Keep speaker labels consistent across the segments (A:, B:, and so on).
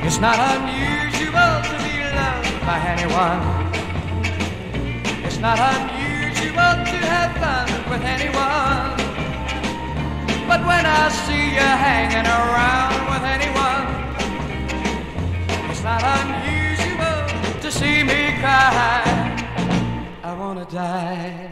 A: It's not unusual to be loved by anyone. It's not unusual to have fun with anyone. But when I see you hanging around with anyone, it's not unusual to see me cry. I wanna die.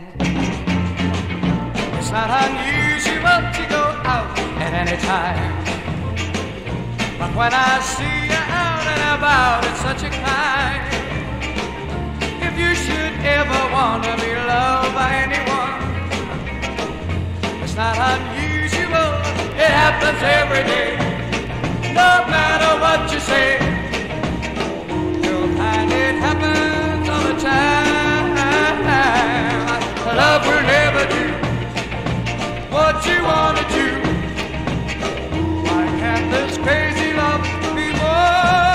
A: It's not unusual to go out at any time, but when I see you out and about, it's such a kind. If you should ever want to be loved by anyone, it's not unusual, it happens every day. No matter what you say, you'll find it happens all the time. Love will never do what you want to do. Why can't this crazy love be more?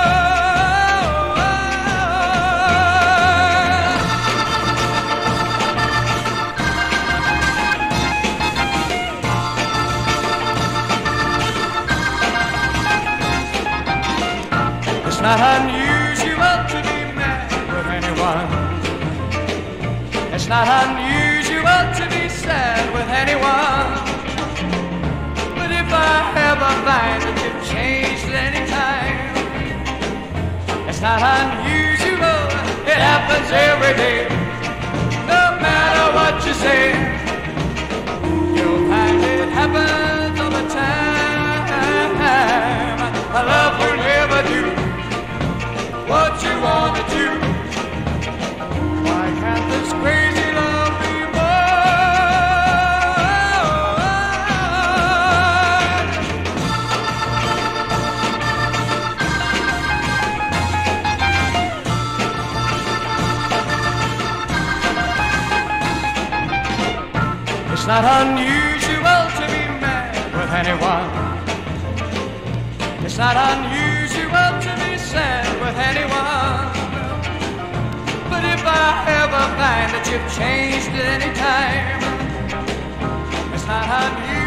A: It's not unusual to be mad with anyone. It's not unusual to be sad with anyone. But if I ever find that you've changed at any time, it's not unusual, it happens every day. No matter what you say, you'll find it happens all the time. A love will never do what you want to do. Why can't this crazy love be It's not unusual to be mad with anyone. It's not unusual to be sad with anyone. But if I ever find that you've changed at any time, it's not unusual.